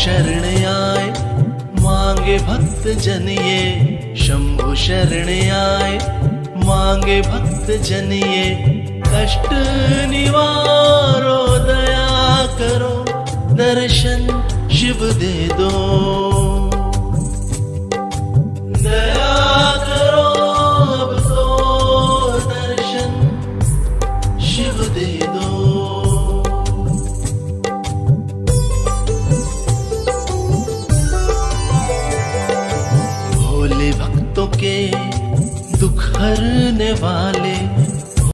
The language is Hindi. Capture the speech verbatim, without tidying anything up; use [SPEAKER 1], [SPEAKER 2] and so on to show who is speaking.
[SPEAKER 1] शरण आए, मांगे भक्त जन ये शंभु शरण आए, मांगे भक्त जन ये कष्ट निवारो, दया करो दर्शन शिव दे दो, दया करो अब तो दर्शन शिव दे दो। भोले भक्तों के दुख हरने वाले,